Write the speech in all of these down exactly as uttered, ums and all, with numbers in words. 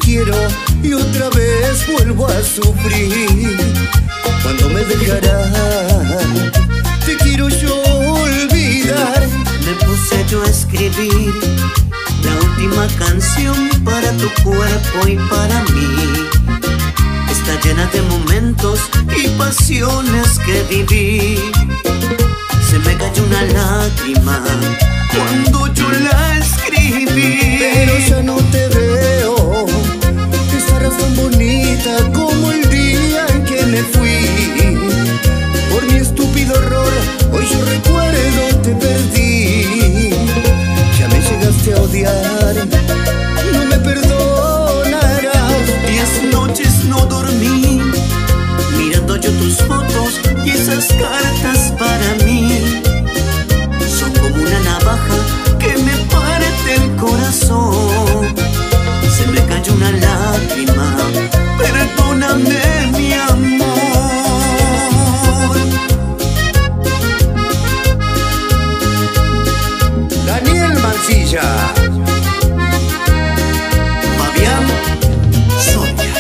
quiero y otra vez vuelvo a sufrir. ¿Cuándo me dejarás? Te quiero yo olvidar. Me puse yo a escribir la última canción para tu cuerpo y para mí. Está llena de momentos y pasiones que viví. Se me cayó una lágrima cuando yo la escribí. Pero ya no te veo, estarás tan bonita como el día en que me fui. Por mi estúpido error, hoy yo recuerdo te perdí. Ya me llegaste a odiar, no me perdonarás. Diez noches no dormí, mirando yo tus fotos y esas cartas para mí. Son como una navaja que me parte el corazón. Se me cayó una lágrima, perdóname mi amor. Daniel Mancilla, Fabián Soria.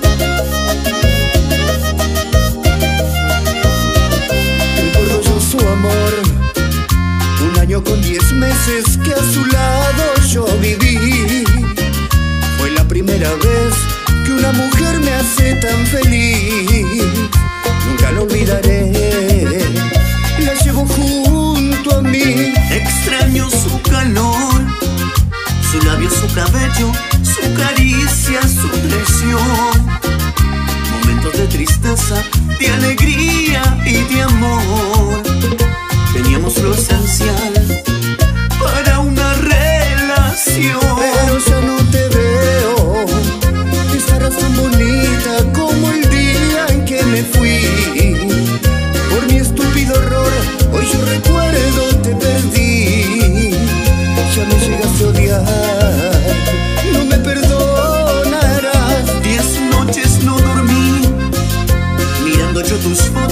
recuerdo yo su amor, un año con diez meses que a su lado yo viví. Fue la primera vez que una mujer me hace tan feliz. Nunca lo olvidaré, la llevo junto a mí. Extraño su calor, su labio, su cabello, su caricia, su traición. Momentos de tristeza, de alegría y de amor. Teníamos lo esencial para una relación. Pero ya no te veo, estarás tan bonita como el día en que me fui. Por mi estúpido error, hoy yo recuerdo te perdí. Ya me llegaste a odiar, no me perdonarás. Diez noches no dormí, mirando yo tus fotos